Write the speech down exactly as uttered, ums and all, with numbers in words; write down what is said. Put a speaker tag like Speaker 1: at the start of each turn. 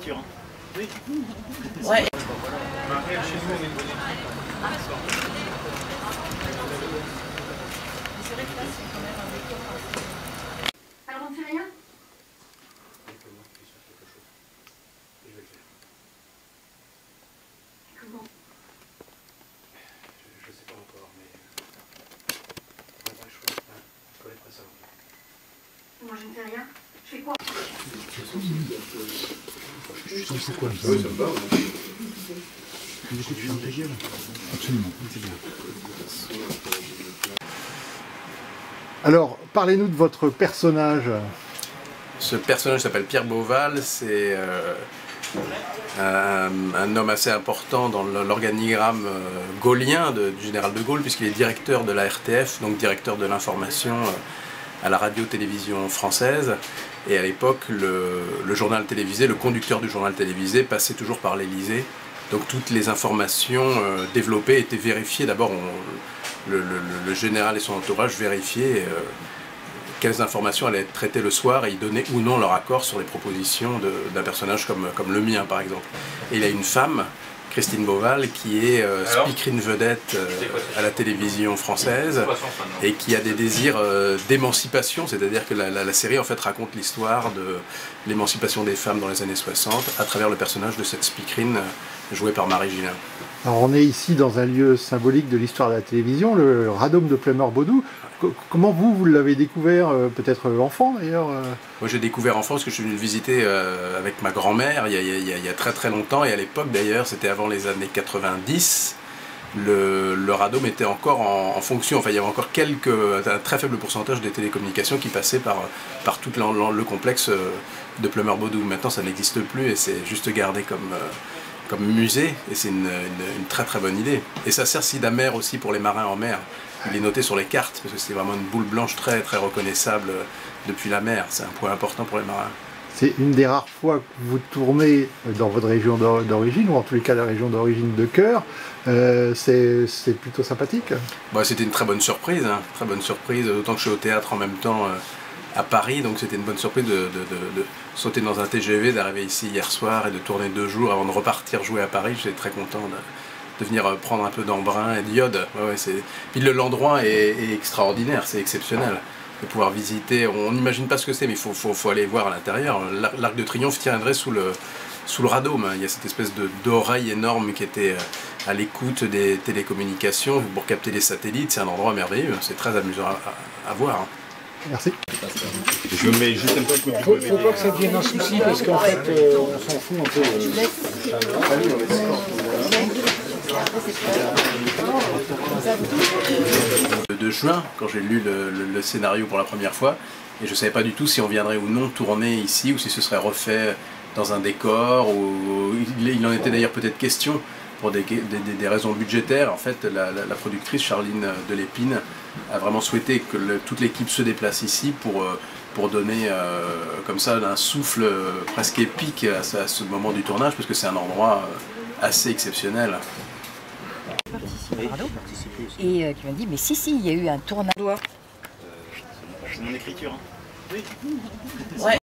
Speaker 1: écriture. Hein. Oui.
Speaker 2: Ouais.
Speaker 3: Alors on ne fait rien? Comment?
Speaker 1: Je ne sais pas encore, mais on n'a pas le choix. Il faut être à ça.
Speaker 3: Moi je ne fais rien. Je fais quoi?
Speaker 4: C'est quoi ça? Oui, ça me va. Tu fais un P G là? Absolument.
Speaker 5: Alors, parlez-nous de votre personnage.
Speaker 6: Ce personnage s'appelle Pierre Beauval, c'est euh, un, un homme assez important dans l'organigramme euh, gaullien de, du général de Gaulle, puisqu'il est directeur de la R T F, donc directeur de l'information euh, à la radio-télévision française. Et à l'époque, le, le journal télévisé, le conducteur du journal télévisé passait toujours par l'Élysée. Donc toutes les informations euh, développées étaient vérifiées. D'abord, le, le, le général et son entourage vérifiaient euh, quelles informations allaient être traitées le soir et ils donnaient ou non leur accord sur les propositions d'un personnage comme, comme le mien, par exemple. Et il y a une femme, Christine Beauval, qui est euh, speakerine vedette euh, à la télévision française et qui a des désirs euh, d'émancipation, c'est-à-dire que la, la, la série en fait raconte l'histoire de l'émancipation des femmes dans les années soixante à travers le personnage de cette speakerine euh, jouée par Marie Gillin.
Speaker 5: Alors on est ici dans un lieu symbolique de l'histoire de la télévision, le Radome de Ploemeur-Bodou. Comment vous, vous l'avez découvert, euh, peut-être enfant d'ailleurs euh...
Speaker 6: Moi j'ai découvert enfant parce que je suis venu le visiter euh, avec ma grand-mère il, il, il y a très très longtemps, et à l'époque d'ailleurs, c'était avant les années quatre-vingt-dix, le, le Radome était encore en, en fonction, enfin il y avait encore quelques, un très faible pourcentage des télécommunications qui passaient par, par tout le, le complexe de Ploemeur-Bodou. Maintenant ça n'existe plus et c'est juste gardé comme... Euh, comme musée, et c'est une, une, une très très bonne idée. Et ça sert d'amère aussi pour les marins en mer. Il est noté sur les cartes, parce que c'est vraiment une boule blanche très très reconnaissable depuis la mer. C'est un point important pour les marins.
Speaker 5: C'est une des rares fois que vous tournez dans votre région d'origine, ou en tous les cas la région d'origine de cœur. Euh, c'est plutôt sympathique.
Speaker 6: Bon, c'était une très bonne surprise, hein. Très bonne surprise, d'autant que je suis au théâtre en même temps euh, à Paris, donc c'était une bonne surprise de, de, de, de sauter dans un T G V, d'arriver ici hier soir et de tourner deux jours avant de repartir jouer à Paris. J'étais très content de, de venir prendre un peu d'embrun et d'iode. Ouais, ouais, puis l'endroit est, est extraordinaire, c'est exceptionnel de pouvoir visiter. On n'imagine pas ce que c'est, mais il faut, faut, faut aller voir à l'intérieur. L'Arc de Triomphe tiendrait sous le, sous le Radome. Il y a cette espèce d'oreille énorme qui était à l'écoute des télécommunications pour capter les satellites. C'est un endroit merveilleux, c'est très amusant à, à, à voir.
Speaker 5: Merci.
Speaker 4: Je mets juste un petit coup de
Speaker 5: Faut, faut pas que ça devienne un souci parce qu'en fait euh, on s'en fout un peu.
Speaker 6: Le deux juin, quand j'ai lu le, le, le scénario pour la première fois, et je ne savais pas du tout si on viendrait ou non tourner ici, ou si ce serait refait dans un décor, ou il, il en était d'ailleurs peut-être question. Pour des, des, des raisons budgétaires, en fait, la, la, la productrice Charline Delépine a vraiment souhaité que le, toute l'équipe se déplace ici pour, pour donner euh, comme ça un souffle presque épique à, à ce moment du tournage, parce que c'est un endroit assez exceptionnel.
Speaker 2: Et euh, qui m'a dit, mais si, si, il y a eu un tournage.
Speaker 1: C'est mon écriture. Hein. Oui.
Speaker 2: Ouais.